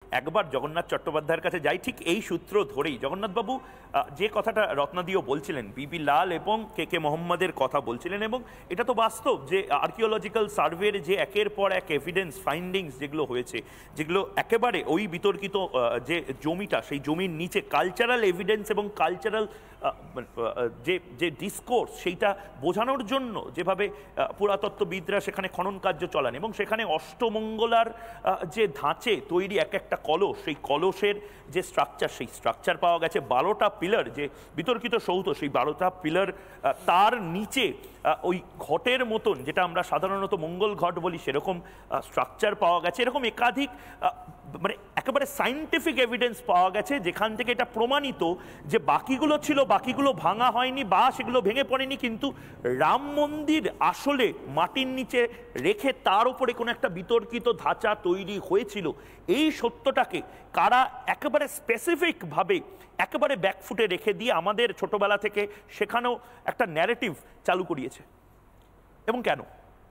একবার জগন্নাথ চট্টোপাধ্যায়ের কাছে যাই ঠিক এই সূত্র ধরেই। জগন্নাথবাবু যে কথাটা রত্নাদিও বলছিলেন, বিপি লাল এবং কে কে মোহাম্মদের কথা বলছিলেন, এবং এটা তো বাস্তব যে আর্কিওলজিক্যাল সার্ভের যে একের পর এক এভিডেন্স ফাইন্ডিংস যেগুলো হয়েছে, যেগুলো একেবারে ওই বিতর্কিত যে জমিটা, সেই জমির নিচে কালচারাল এভিডেন্স এবং কালচারাল যে যে ডিসকোর্স সেইটা বোঝানোর জন্য যেভাবে পুরাতত্ত্ববিদরা সেখানে খনন কার্য চলান, এবং সেখানে অষ্টমঙ্গলার যে ধাঁচে তৈরি এক একটা কলস, সেই কলসের যে স্ট্রাকচার, সেই স্ট্রাকচার পাওয়া গেছে। 12টা পিলার, যে বিতর্কিত সৌধ, সেই 12টা পিলার, তার নিচে ওই ঘটের মতন, যেটা আমরা সাধারণত মঙ্গল ঘট বলি, সেরকম স্ট্রাকচার পাওয়া গেছে। এরকম একাধিক মানে একেবারে সায়েন্টিফিক এভিডেন্স পাওয়া গেছে, যেখান থেকে এটা প্রমাণিত যে বাকিগুলো ছিল, বাকিগুলো ভাঙা হয়নি বা সেগুলো ভেঙে পড়েনি, কিন্তু রাম মন্দির আসলে মাটির নিচে রেখে তার উপরে কোনো একটা বিতর্কিত ধাঁচা তৈরি হয়েছিল। এই সত্যটাকে কারা একেবারে স্পেসিফিকভাবে একেবারে ব্যাকফুটে রেখে দিয়ে আমাদের ছোটবেলা থেকে শেখানো একটা ন্যারেটিভ চালু করিয়েছে, এবং কেন?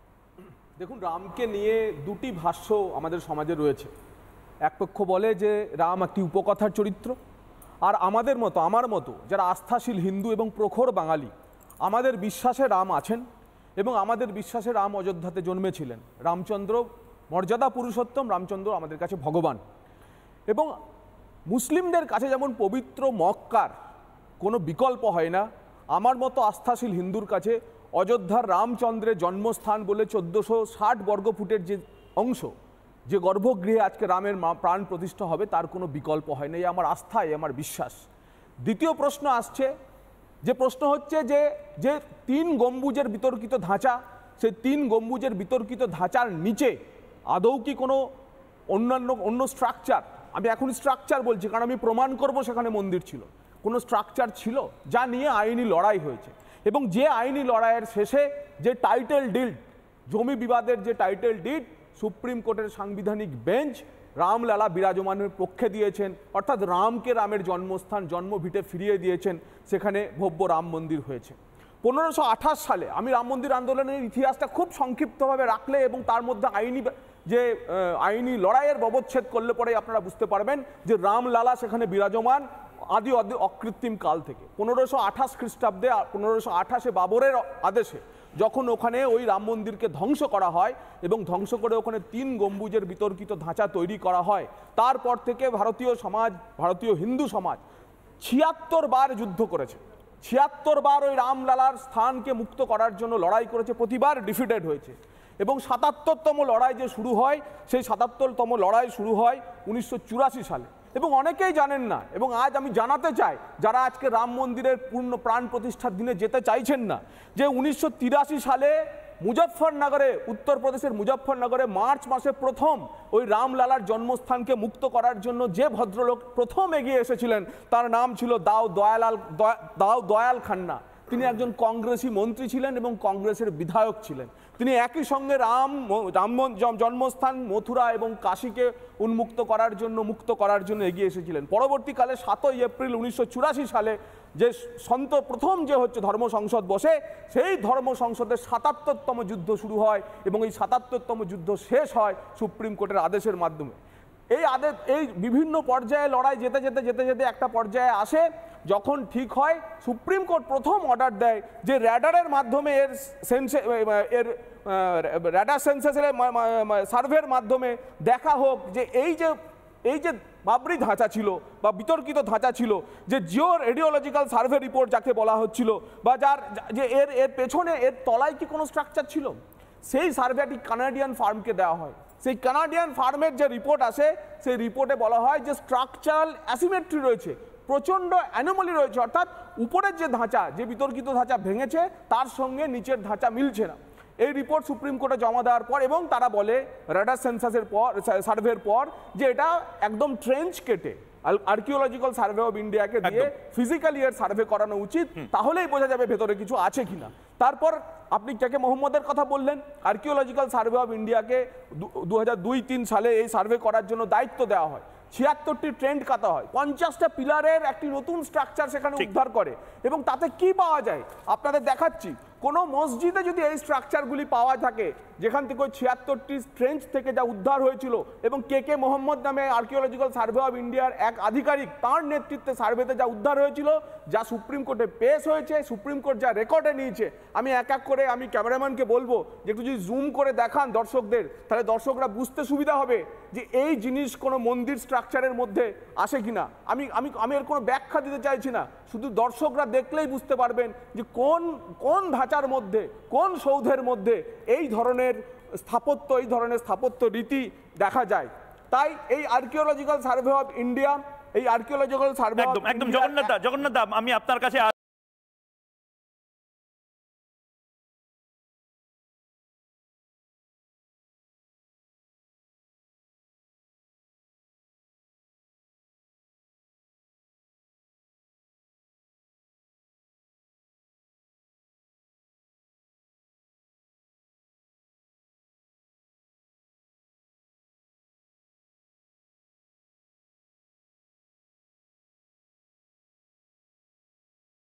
দেখুন, রামকে নিয়ে দুটি ভাষ্য আমাদের সমাজে রয়েছে। এক পক্ষ বলে যে রাম একটি উপকথার চরিত্র, আর আমাদের মতো, আমার মতো যারা আস্থাশীল হিন্দু এবং প্রখর বাঙালি, আমাদের বিশ্বাসে রাম আছেন এবং আমাদের বিশ্বাসে রাম অযোধ্যাতে জন্মেছিলেন। রামচন্দ্র মর্যাদা পুরুষোত্তম, রামচন্দ্র আমাদের কাছে ভগবান। এবং মুসলিমদের কাছে যেমন পবিত্র মক্কার কোনো বিকল্প হয় না, আমার মতো আস্থাশীল হিন্দুর কাছে অযোধ্যার রামচন্দ্রের জন্মস্থান বলে 1460 বর্গফুটের যে অংশ, যে গর্ভগৃহে আজকে রামের প্রাণ প্রতিষ্ঠা হবে, তার কোনো বিকল্প হয় না। এই আমার আস্থা, এই আমার বিশ্বাস। দ্বিতীয় প্রশ্ন আসছে, যে প্রশ্ন হচ্ছে যে যে 3 গম্বুজের বিতর্কিত ধাঁচা, সেই 3 গম্বুজের বিতর্কিত ধাঁচার নিচে আদৌ কি কোনো অন্য স্ট্রাকচার, আমি এখন স্ট্রাকচার বলছি কারণ আমি প্রমাণ করব সেখানে মন্দির ছিল, কোনো স্ট্রাকচার ছিল যা নিয়ে আইনি লড়াই হয়েছে। এবং যে আইনি লড়াইয়ের শেষে যে টাইটেল ডিড, জমি বিবাদের যে টাইটেল ডিড, সুপ্রিম কোর্টের সাংবিধানিক বেঞ্চ রামলালা বিরাজমানের পক্ষে দিয়েছেন, অর্থাৎ রামকে রামের জন্মস্থান, জন্মভিটে ফিরিয়ে দিয়েছেন, সেখানে ভব্য রাম মন্দির হয়েছে। 1528 সালে, আমি রাম মন্দির আন্দোলনের ইতিহাসটা খুব সংক্ষিপ্তভাবে রাখলে এবং তার মধ্যে আইনি লড়াইয়ের ব্যবচ্ছেদ করলে পরে আপনারা বুঝতে পারবেন যে রামলালা সেখানে বিরাজমান আদি অকৃত্রিম কাল থেকে। 1528 খ্রিস্টাব্দে, 1528-এ বাবরের আদেশে যখন ওখানে ওই রাম মন্দিরকে ধ্বংস করা হয় এবং ধ্বংস করে ওখানে 3 গম্বুজের বিতর্কিত ধাঁচা তৈরি করা হয়, তারপর থেকে ভারতীয় সমাজ, ভারতীয় হিন্দু সমাজ 76 বার যুদ্ধ করেছে। 76 বার ওই রামলালার স্থানকে মুক্ত করার জন্য লড়াই করেছে, প্রতিবার ডিফিটেড হয়েছে। এবং 77তম লড়াই যে শুরু হয়, সেই 77তম লড়াই শুরু হয় 1984 সালে। এবং অনেকেই জানেন না, এবং আজ আমি জানাতে চাই যারা আজকে রাম মন্দিরের পূর্ণ প্রাণ প্রতিষ্ঠার দিনে যেতে চাইছেন না, যে 1983 সালে মুজফ্ফরনগরে, উত্তরপ্রদেশের মুজফ্ফরনগরে মার্চ মাসে প্রথম ওই রামলালার জন্মস্থানকে মুক্ত করার জন্য যে ভদ্রলোক প্রথম এগিয়ে এসেছিলেন, তার নাম ছিল দাও দয়াল খান্না। তিনি একজন কংগ্রেসি মন্ত্রী ছিলেন এবং কংগ্রেসের বিধায়ক ছিলেন। তিনি একই সঙ্গে রাম জন্মস্থান মথুরা এবং কাশীকে মুক্ত করার জন্য এগিয়ে এসেছিলেন। পরবর্তীকালে 7ই এপ্রিল 1984 সালে যে প্রথম যে হচ্ছে ধর্ম সংসদ বসে, সেই ধর্ম সংসদের 77তম যুদ্ধ শুরু হয় এবং এই 77তম যুদ্ধ শেষ হয় সুপ্রিম কোর্টের আদেশের মাধ্যমে। এই বিভিন্ন পর্যায়ে লড়াই যেতে যেতে একটা পর্যায়ে আসে যখন ঠিক হয় সুপ্রিম কোর্ট প্রথম অর্ডার দেয় যে র্যাডারের মাধ্যমে র্যাডার সেন্সাসের সার্ভের মাধ্যমে দেখা হোক যে এই যে বাবরি ধাঁচা ছিল বা বিতর্কিত ধাঁচা ছিল, যে জিও রেডিওলজিক্যাল সার্ভে রিপোর্ট যাকে বলা হচ্ছিল, বা যে এর পেছনে এর তলায় কি কোনো স্ট্রাকচার ছিল, সেই সার্ভেটি কানাডিয়ান ফার্মকে দেওয়া হয়। সেই কানাডিয়ান ফার্মের যে রিপোর্ট আসে, সেই রিপোর্টে বলা হয় যে স্ট্রাকচারাল অ্যাসিমেট্রি রয়েছে, প্রচণ্ড অ্যানোমালি রয়েছে, অর্থাৎ উপরের যে ধাঁচা, যে বিতর্কিত ধাঁচা ভেঙেছে, তার সঙ্গে নিচের ধাঁচা মিলছে না। এই রিপোর্ট সুপ্রিম কোর্টে জমা দেওয়ার পর, এবং তারা বলে র্যাডার সেন্সাসের পর, সার্ভের পর, যে এটা একদম ট্রেঞ্চ কেটে আর্কিওলজিক্যাল সার্ভে অফ ইন্ডিয়াকে দিয়ে ফিজিক্যালি এর সার্ভে করানো উচিত, তাহলেই বোঝা যাবে ভেতরে কিছু আছে কিনা। তারপর আপনি কে মোহাম্মদের কথা বললেন, আর্কিওলজিক্যাল সার্ভে অফ ইন্ডিয়াকে 2002-03 সালে এই সার্ভে করার জন্য দায়িত্ব দেওয়া হয়। 76টি ট্রেন্ড কাটা হয়, 50টা পিলারের একটি নতুন স্ট্রাকচার সেখানে উদ্ধার করে, এবং তাতে কি পাওয়া যায় আপনাদের দেখাচ্ছি। কোনো মসজিদে যদি এই স্ট্রাকচারগুলি পাওয়া থাকে, যেখান থেকে ওই 76টি ট্রেঞ্চ থেকে যা উদ্ধার হয়েছিল এবং কে মোহাম্মদ নামে আর্কিওলজিক্যাল সার্ভে অফ ইন্ডিয়ার এক আধিকারিক, তার নেতৃত্বে সার্ভেতে যা উদ্ধার হয়েছিল, যা সুপ্রিম কোর্টে পেশ হয়েছে, সুপ্রিম কোর্ট যা রেকর্ডে নিয়েছে, আমি এক এক করে আমি ক্যামেরাম্যানকে বলবো যে একটু যদি জুম করে দেখান দর্শকদের, তাহলে দর্শকরা বুঝতে সুবিধা হবে যে এই জিনিস কোনো মন্দির স্ট্রাকচারের মধ্যে আসে কিনা। আমি আমি আমি এর কোনো ব্যাখ্যা দিতে চাইছি না, শুধু দর্শকরা দেখলেই বুঝতে পারবেন যে কোন কোন ধাঁচার মধ্যে, কোন সৌধের মধ্যে এই ধরনের স্থাপত্য রীতি দেখা যায়। তাই এই আর্কিওলজিক্যাল সার্ভে অফ ইন্ডিয়া, এই আর্কিওলজিক্যাল সার্ভে একদম জগন্নাথ দা আমি আপনার কাছে